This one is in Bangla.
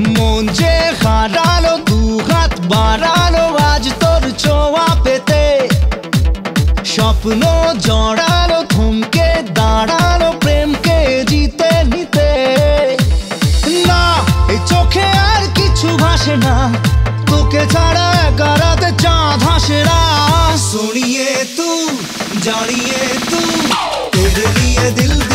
মন যে হারালো, দু হাত বাড়ালো আজ তোর ছোঁয়া পেতে। স্বপ্ন জড়ালো, থমকে দাঁড়ালো প্রেমকে জিতে নিতে। না, এই চোখে আর কিছু ভাসে না, তোকে ছাড়া একারাতে চাঁদ হাসে না। सुनिए तू जानिए तू, तेरे लिए दिल